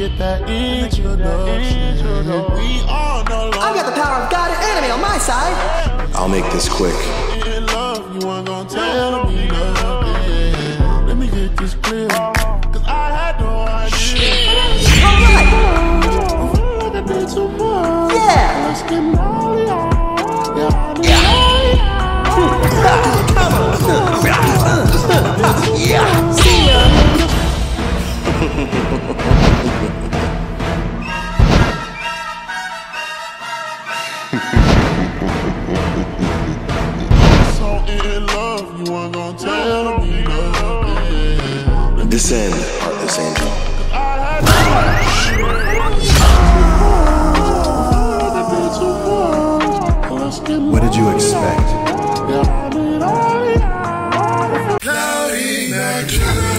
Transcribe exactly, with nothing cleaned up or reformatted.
get that introduction. We all know I've got the power of God and enemy on my side. I'll make this quick. in love, you ain't gonna tell me nothing. Let me get this clear, cause I had no idea. Alright! I feel like I did too much. Yeah! Let's get molly on. Yeah, Yeah! See ya! so in love, you ain't gonna tell me nothing. Descend, heartless angel. I had no idea. What did you expect? Yeah, I mean, I- Cloudy night.